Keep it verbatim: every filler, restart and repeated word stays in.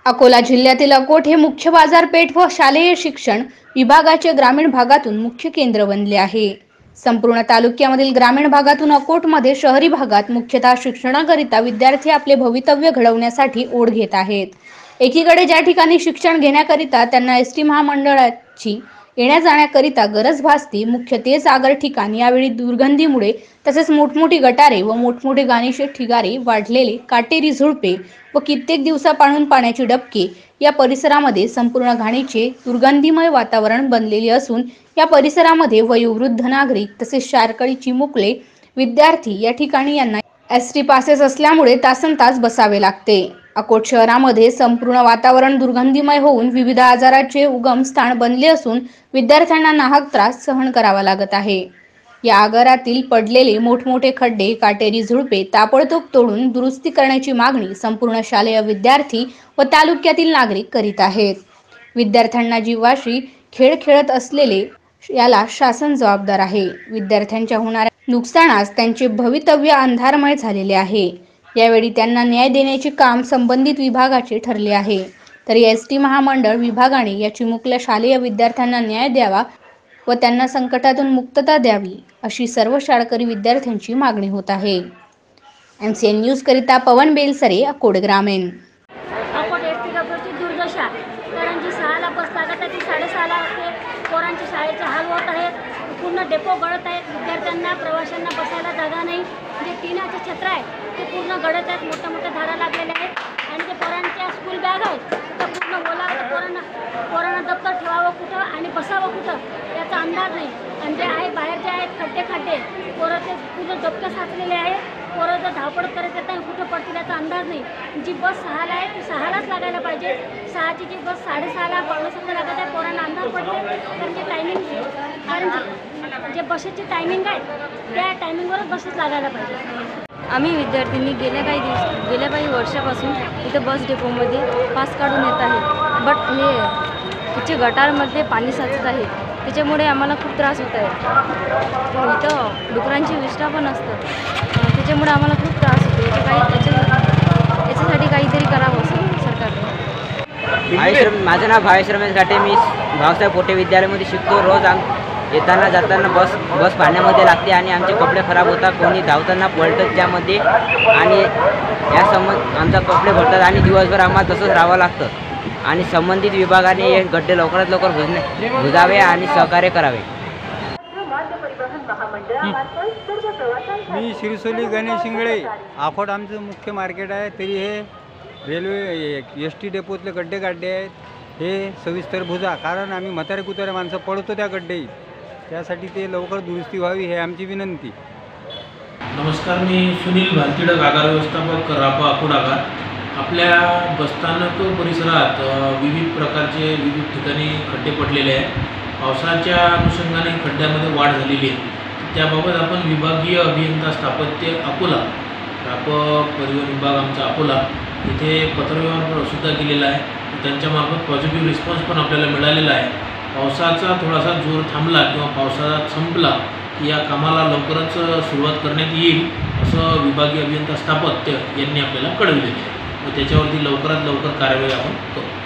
अकोला जिल्ह्यातील अकोट हे मुख्य बाजारपेठ व शालेय शिक्षण विभागाचे ग्रामीण भागातून मुख्य केंद्र बनले आहे। संपूर्ण तालुक्यामधील ग्रामीण भागातून अकोटमध्ये शहरी भागात मुख्यतः शिक्षणाकरिता विद्यार्थी आपले भवितव्य घडवण्यासाठी ओढ घेत आहेत। एकीकडे ज्या ठिकाणी शिक्षण घेण्याकरिता त्यांना एस टी महामंडळाची येण्या जाण्याकरिता गरज भासती, मुख्य तेच आगर ठिकाण यावेळी दुर्गंधीमुळे तसेच मोठमोठी गटारे व मोठमोठे घाणीचे ठिगारे, वाढलेले काटेरी झुडपे व कित्येक दिवसापासून पाण्याची डबके या परिसरामध्ये संपूर्ण घाणीचे दुर्गंधीमय वातावरण बनलेले असून या परिसरामध्ये वयोवृद्ध नागरिक तसेच शारकळी चिमुकले विद्यार्थी या ठिकाणी यांना एस टी पासेस असल्यामुळे तासनतास बसावे लागते। अकोट शहरामध्ये संपूर्ण वातावरण दुर्गंधीमय होऊन विविध आजाराचे उगम स्थान बनले असून विद्यार्थ्यांना नाहक त्रास सहन करावा लागत आहे। या आगारातील पडलेले मोठमोठे खड्डे, काटेरी झुडपे ताबडतोब तोडून दुरुस्ती करण्याची मागणी संपूर्ण शालेय विद्यार्थी व तालुक्यातील नागरिक करीत आहेत। विद्यार्थ्यांना जीवाशी खेळ खेळत असलेले याला शासन जबाबदार आहे। विद्यार्थ्यांच्या होणाऱ्या नुकसानास त्यांचे भवितव्य अंधारमय झालेले आहे। यावेळी त्यांना न्याय देण्याचे काम संबंधित विभागाचे ठरले आहे। तरी एस टी महामंडळ विभागाने या चिमुकल्या शालेय विद्यार्थ्यांना न्याय द्यावा व त्यांना संकटातून मुक्तता द्यावी अशी सर्व शाळकरी विद्यार्थ्यांची मागणी होत आहे। एम सी एन न्यूज करिता पवन बेलसरे, अकोट ग्रामीण। अकोट एस टी डब्ल्यूची दुर्दशा, पोरांची सहाला बस लागत आहे ती साडेसहाला असते। पोरांची शाळेचे हाल होत आहेत, पूर्ण डेपो गळत आहेत, विद्यार्थ्यांना प्रवाशांना बसायला जागा नाही। जे टिनाचे छत्र आहे ते पूर्ण गळत आहेत, मोठ्या मोठ्या धारा लागलेल्या आहेत आणि जे पोरांच्या स्कूल बॅग आहेत तर पूर्ण ओला, पोरांना पोरांना दप्तर ठेवावं कुठं आणि बसावं कुठं याचा अंदाज नाही। आणि जे आहे बाहेर जे आहेत खड्डे खड्डे पोरं ते पूर्ण डबके साचलेले आहेत। पोरं जर धावपळ करत येत नाही कुठं पडतील याचा अंदाज नाही। जी बस सहाला आहे ती सहालाच लागायला पाहिजे, सहाची जी बस साडेसहाला पावणेसातला लागत आहे, पोरांना अंधार पडते कारण की टायमिंग कारण जे बसेसची टायमिंग आहे त्या टायमिंगवरच बसेस लागायला पाहिजे। आम्ही विद्यार्थ्यांनी गेल्या काही दिवस गेल्या काही वर्षापासून इथं बस डेपोमध्ये पास काढून येत आहे, बट हे तिचे गटारमध्ये पाणी साचत आहे, त्याच्यामुळे आम्हाला खूप त्रास होत आहे। इथं डुकरांची विष्ठा पण असतं, त्याच्यामुळे आम्हाला खूप त्रास होतो। याचं काही याच्या याच्यासाठी काहीतरी करावं असं सरकारने। भावेश्रम माझं नाव भावेश्रम घाटे, मी भावसाहेब पोटे विद्यालयामध्ये शिकतो। रोज आम येताना जाताना बस बस पाण्यामध्ये लागते आणि आमचे कपडे खराब होतात, कोणी धावताना पलटत त्यामध्ये आणि या संबंध आमचा कपडे भरतात आणि दिवसभर आम्हाला तसंच राहावं लागतं आणि संबंधित विभागाने हे गड्डे लवकरात लवकर बुजणे बुजावे आणि सहकार्य करावे। मी शिरसोली गणेश शिंगळे, अकोट आमचं मुख्य मार्केट आहे, तरी हे रेल्वे एस टी डेपोतले गड्डे काढले आहेत, हे सविस्तर बुजा, कारण आम्ही म्हातारे कुतारे माणसं पडतो त्या गड्डे, त्यासाठी ते लवकर दुरुस्ती व्हावी हे आमची विनंती। नमस्कार, मी सुनील भारतीडक, आगार व्यवस्थापक रापा अकोट आगार। आपल्या बसस्थानक परिसरात विविध प्रकारचे विविध ठिकाणी खड्डे पडलेले आहेत। पावसाच्या अनुषंगाने खड्ड्यामध्ये वाढ झालेली आहे, त्याबाबत आपण विभागीय अभियंता स्थापत्य अकोला, राप परिवहन विभाग आमचा अकोला इथे पत्रव्यवहार सुद्धा केलेला आहे। त्यांच्यामार्फत पॉझिटिव्ह रिस्पॉन्स पण आपल्याला मिळालेला आहे। पावसाचा थोडासा जोर थांबला किंवा पावसाळा संपला की या कामाला लवकरच सुरुवात करण्यात येईल असं विभागीय अभियंता स्थापत्य यांनी आपल्याला कळविलेले आहे व त्याच्यावरती लवकरात लवकर कार्यवाही आपण करू।